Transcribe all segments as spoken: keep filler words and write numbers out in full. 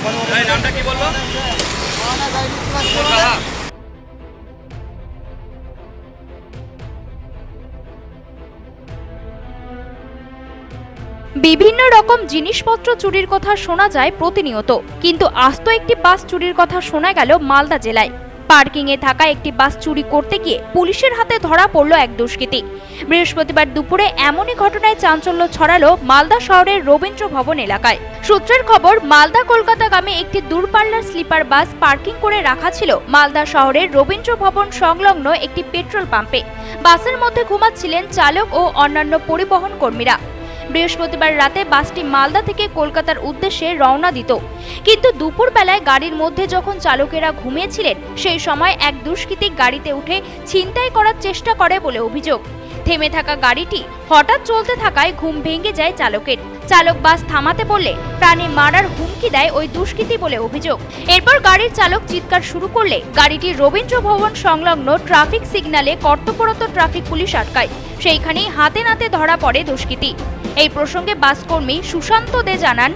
নামটা কি বললো? বিভিন্ন রকম জিনিসপত্র চুরির কথা শোনা যায় প্রতিনিয়ত, কিন্তু আস্ত একটি বাস চুরির কথা শোনা গেল মালদা জেলায়। পার্কিং এ থাকা একটি বাস চুরি করতে গিয়ে পুলিশের হাতে ধরা পড়ল এক দুষ্কৃতী। বৃহস্পতিবার দুপুরে এমনই ঘটনায় চাঞ্চল্য ছড়ালো মালদা শহরের রবীন্দ্র ভবন এলাকায়। সূত্রের খবর, মালদা কলকাতাগামী একটি দূরপাল্লার স্লিপার বাস পার্কিং করে রাখা ছিল মালদা শহরের রবীন্দ্র ভবন সংলগ্ন একটি পেট্রোল পাম্পে। বাসের মধ্যে ঘুমাচ্ছিলেন চালক ও অন্যান্য পরিবহন কর্মীরা। বৃহস্পতিবার রাতে বাসটি মালদা থেকে কলকাতার উদ্দেশ্যে রওনা দিত, কিন্তু দুপুর বেলায় গাড়ির মধ্যে যখন চালকেরা ঘুমিয়েছিলেন সেই সময় এক দুষ্কৃতী গাড়িতে উঠে ছিনতাই করার চেষ্টা করে বলে অভিযোগ। থেমে থাকা গাড়িটি হঠাৎ চলতে থাকায় ঘুম ভেঙে যায় চালকের। চালক বাস থামাতে বললে প্রাণে মারার হুমকি দেয় ওই দুষ্কৃতী বলে অভিযোগ। এরপর গাড়ির চালক চিৎকার শুরু করলে গাড়িটি রবীন্দ্র ভবন সংলগ্ন ট্রাফিক সিগন্যালে কর্তব্যরত ট্রাফিক পুলিশ আটকায়। সেইখানেই হাতে নাতে ধরা পড়ে দুষ্কৃতী। এই প্রসঙ্গে বাসকর্মী সুশান্ত দে জানান,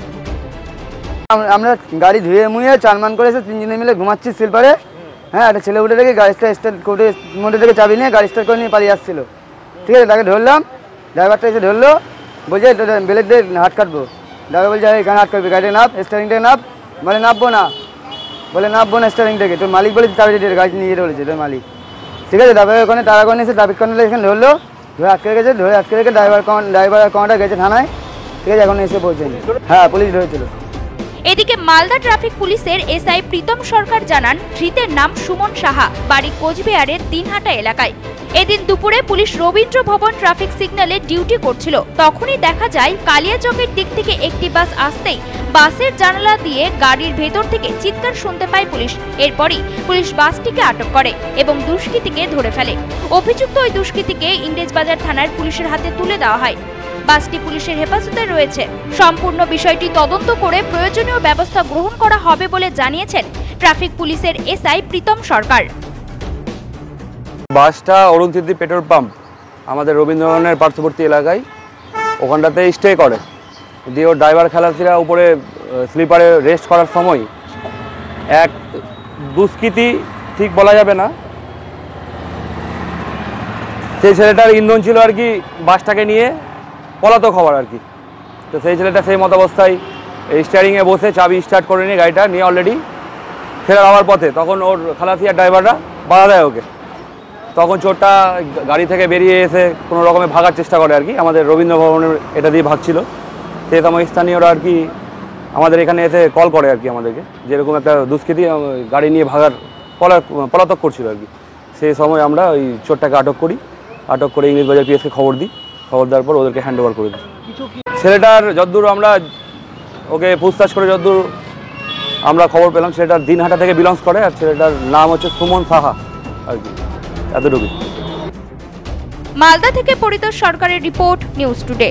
আমরা গাড়ি ধুয়ে মুয়ে চানমান করে এসে তিনজনে মিলে ঘুমাচ্ছি স্লিপারে। হ্যাঁ, একটা ছেলে উঠে রেখে গাড়িটা স্টার্ট করে মোটর থেকে চাবি নিয়ে গাড়ি স্টার্ট করে নিয়ে পালিয়ে আসছিল। ঠিক আছে, তাকে ধরলাম, ড্রাইভারটা এসে ধরলো, বলছে বেলেট দিয়ে হাট কাটবো। ড্রাইভার বলছে এখানে হাট কাটবি, গাড়িটা নাপ, স্টারিং থেকে নাপ। বলে নামবো না, বলে নামবো না স্টারিং থেকে। তোর মালিক বলেছে চাবি দিয়ে গাড়ি নিয়ে যেতে বলেছে তোর মালিক। ঠিক আছে, তারপরে ওখানে তারা করে এসে ট্রাফিক কন্ট্রোলে এখানে ধরলো, ধরে আটকে রেখেছে। ধরে আটকে রেখে ড্রাইভার ড্রাইভার কমান্ডার গেছে থানায়। ঠিক আছে, এখন এসে পৌঁছেনি। হ্যাঁ, পুলিশ ধরেছিল। এদিকে মালদা ট্রাফিক পুলিশের এসআই প্রীতম সরকার জানান, ধৃতের নাম সুমন সাহা, বাড়ি কোচবিহারের দিনহাটা এলাকায়। এদিন দুপুরে পুলিশ রবীন্দ্র ভবন ট্রাফিক সিগন্যালে ডিউটি করছিল। তখনই দেখা যায় কালিয়াচকের দিক থেকে একটি বাস আসতেই বাসের জানালা দিয়ে গাড়ির ভেতর থেকে চিৎকার শুনতে পায় পুলিশ। এরপরই পুলিশ বাসটিকে আটক করে এবং দুষ্কৃতীকে ধরে ফেলে। অভিযুক্ত ওই দুষ্কৃতীকে ইংরেজবাজার থানার পুলিশের হাতে তুলে দেওয়া হয়। বাসটি পুলিশের হেফাজতে রয়েছে। সম্পূর্ণ বিষয়টি তদন্ত করে প্রয়োজনীয় ব্যবস্থা গ্রহণ করা হবে বলে জানিয়েছেন ট্রাফিক পুলিশের এসআই প্রীতম সরকার। বাসটা অরুণতিথি পেট্রোল পাম্প আমাদের রবীন্দ্রভবনের পার্শ্ববর্তী এলাকায় ওখানটাতে স্টে করে। দিয়ে ওর ড্রাইভার খালাসিরা উপরে স্লিপারে রেস্ট করার সময় এক দুষ্কৃতী, ঠিক বলা যাবে না, সেই ছেলেটার ইন্ধন ছিল আর কি বাসটাকে নিয়ে পলাতক হওয়ার আর কি। তো সেই ছেলেটা সেই মতো অবস্থায় স্টিয়ারিংয়ে বসে চাবি স্টার্ট করে নিয়ে গাড়িটা নিয়ে অলরেডি ফেরার হওয়ার পথে, তখন ওর খালাসিয়ার ড্রাইভাররা বাধা দেয় ওকে। তখন চোরটা গাড়ি থেকে বেরিয়ে এসে কোনো রকমে ভাগার চেষ্টা করে আর কি। আমাদের রবীন্দ্র ভবনের এটা দিয়ে ভাগছিল। সেই সময় স্থানীয়রা আর কি আমাদের এখানে এসে কল করে আর কি আমাদেরকে, যেরকম একটা দুষ্কৃতী গাড়ি নিয়ে ভাগার পলা পলাতক করছিল আর কি। সেই সময় আমরা ওই চোরটাকে আটক করি। আটক করে ইংরেজবাজার পিএসকে খবর দিই। খবর দেওয়ার পর ওদেরকে হ্যান্ড ওভার করে দিই। ছেলেটার যতদূর আমরা ওকে পুছতাছ করে যতদূর আমরা খবর পেলাম, ছেলেটার দিনহাটা থেকে বিলংস করে। আর ছেলেটার নাম হচ্ছে সুমন সাহা আর কি, এতটুকু। মালদা থেকে পরিতোষ সরকারের রিপোর্ট, নিউজ টুডে।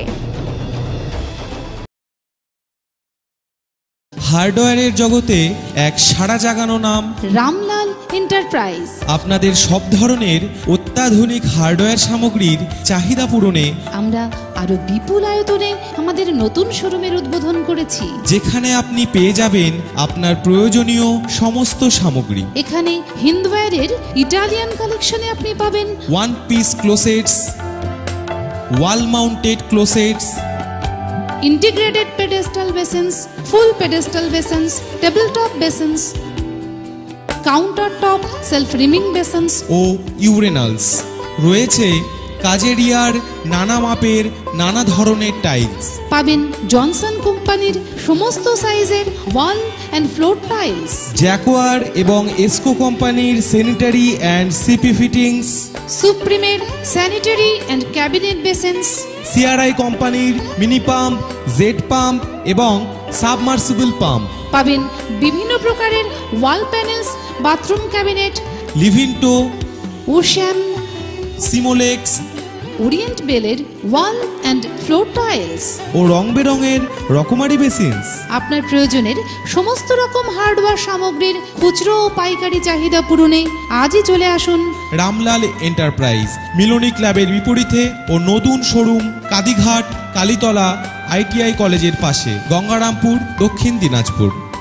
হার্ডওয়্যারের জগতে এক সাড়া জাগানো নাম রামলাল এন্টারপ্রাইজ। আপনাদের সব ধরনের অত্যাধুনিক হার্ডওয়্যার সামগ্রীর চাহিদা পূরণে আমরা আরো বিপুল আয়তনে আমাদের নতুন শোরুমের উদ্বোধন করেছি, যেখানে আপনি পেয়ে যাবেন আপনার প্রয়োজনীয় সমস্ত সামগ্রী। এখানে হিন্দওয়্যারের ইটালিয়ান কালেকশনে আপনি পাবেন one piece closets, wall mounted closets, integrated pedestal basins, full pedestal basins, table top basins, counter top self rimming basins ও ইউরেনালস। রয়েছে কাজেরিয়ার নানা মাপের নানা ধরনের টাইলস। পাবেন জনসন কোম্পানির সমস্ত সাইজের wall and floor tiles, Jaquar এবং এসকো কোম্পানির স্যানিটারি অ্যান্ড সিপি ফিটিংস, সুপ্রিমের sanitary and cabinet basins, CRI কোম্পানির মিনি পাম্প, জেড পাম্প এবং সাবমার্সিবল পাম্প। পাবেন বিভিন্ন প্রকারের ওয়াল প্যানেলস, বাথরুম ক্যাবিনেট, লিভিন্টো, ওশ্যাম, সিমোলেক্স, ওরিয়েন্ট বেলের ওয়াল অ্যান্ড ফ্লোর টাইলস ও রং বেরঙের রকমারি বেসিনস। আপনার প্রয়োজনের সমস্ত রকম হার্ডওয়্যার সামগ্রীর খুচরো ও পাইকারি চাহিদা পূরণে আজই চলে আসুন রামলাল এন্টারপ্রাইজ, মিলনী ক্লাবের বিপরীতে ও নতুন শোরুম কাদিঘাট, কালীতলা, আইটিআই কলেজের পাশে, গঙ্গারামপুর, দক্ষিণ দিনাজপুর।